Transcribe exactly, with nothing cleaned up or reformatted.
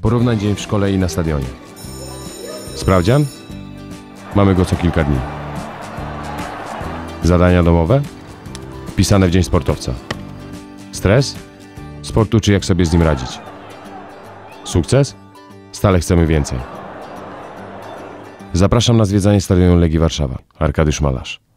Porównań dzień w szkole i na stadionie. Sprawdzian? Mamy go co kilka dni. Zadania domowe? Wpisane w dzień sportowca. Stres? Sport uczy, jak sobie z nim radzić. Sukces? Stale chcemy więcej. Zapraszam na zwiedzanie stadionu Legii Warszawa. Arkadiusz Malarz.